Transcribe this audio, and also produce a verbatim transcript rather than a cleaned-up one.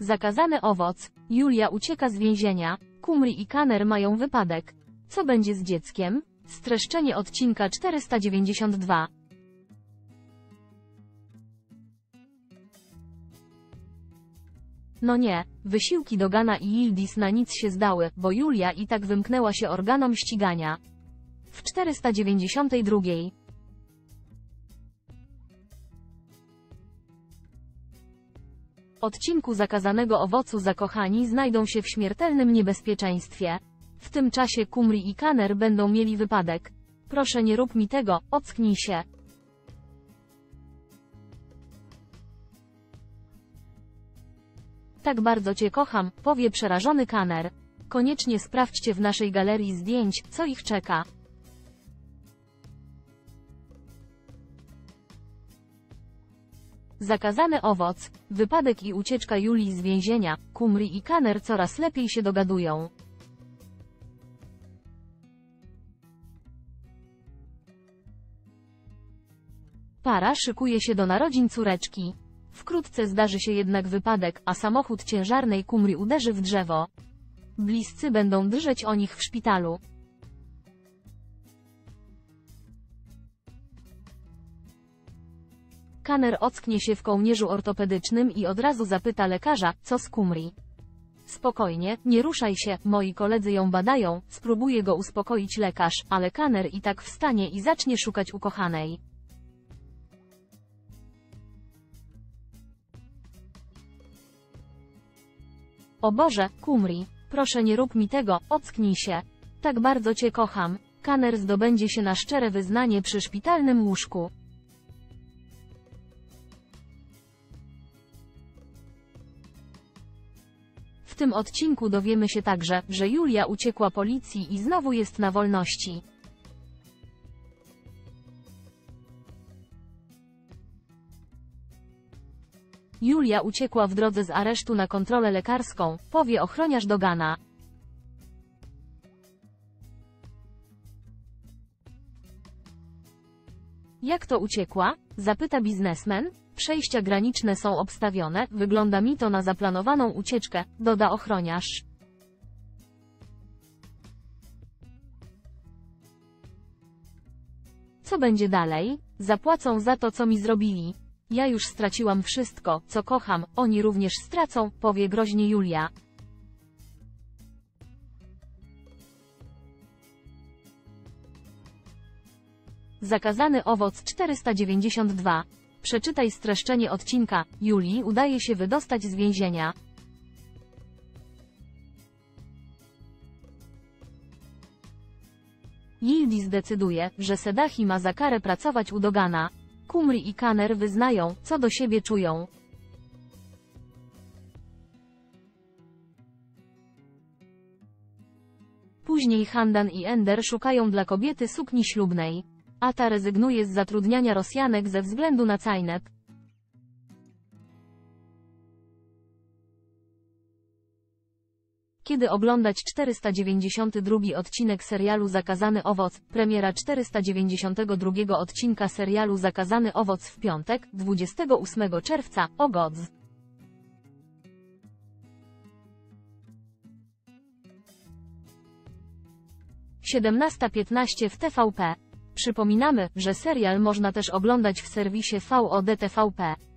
Zakazany owoc. Julia ucieka z więzienia. Kumri i Kanner mają wypadek. Co będzie z dzieckiem? Streszczenie odcinka czterysta dziewięćdziesiąt dwa. No nie, wysiłki Dogana i Yildiz na nic się zdały, bo Julia i tak wymknęła się organom ścigania. W czterysta dziewięćdziesiątej drugiej. Odcinku Zakazanego owocu zakochani znajdą się w śmiertelnym niebezpieczeństwie. W tym czasie Kumri i Kanner będą mieli wypadek. Proszę nie rób mi tego, ocknij się. Tak bardzo cię kocham, powie przerażony Kanner. Koniecznie sprawdźcie w naszej galerii zdjęć, co ich czeka. Zakazany owoc. Wypadek i ucieczka Julii z więzienia. Kumri i Kanner coraz lepiej się dogadują. Para szykuje się do narodzin córeczki. Wkrótce zdarzy się jednak wypadek, a samochód ciężarnej Kumri uderzy w drzewo. Bliscy będą drżeć o nich w szpitalu. Kanner ocknie się w kołnierzu ortopedycznym i od razu zapyta lekarza, co z Kumri. Spokojnie, nie ruszaj się, moi koledzy ją badają, spróbuje go uspokoić lekarz, ale Kanner i tak wstanie i zacznie szukać ukochanej. O Boże, Kumri, proszę nie rób mi tego, ocknij się. Tak bardzo cię kocham. Kanner zdobędzie się na szczere wyznanie przy szpitalnym łóżku. W tym odcinku dowiemy się także, że Julia uciekła policji i znowu jest na wolności. Julia uciekła w drodze z aresztu na kontrolę lekarską, powie ochroniarz Dogana. Jak to uciekła? Zapyta biznesmen. Przejścia graniczne są obstawione, wygląda mi to na zaplanowaną ucieczkę, doda ochroniarz. Co będzie dalej? Zapłacą za to, co mi zrobili. Ja już straciłam wszystko, co kocham, oni również stracą, powie groźnie Julia. Zakazany owoc czterysta dziewięćdziesiąt dwa. Przeczytaj streszczenie odcinka. Julii udaje się wydostać z więzienia. Yildiz decyduje, że Sedahi ma za karę pracować u Dogana. Kumri i Kanner wyznają, co do siebie czują. Później Handan i Ender szukają dla kobiety sukni ślubnej. Ata rezygnuje z zatrudniania Rosjanek ze względu na Cajnep. Kiedy oglądać czterysta dziewięćdziesiąty drugi odcinek serialu Zakazany owoc? Premiera czterysta dziewięćdziesiątego drugiego odcinka serialu Zakazany owoc w piątek, dwudziestego ósmego czerwca, o godz. siedemnasta piętnaście w T V P. Przypominamy, że serial można też oglądać w serwisie V O D T V P.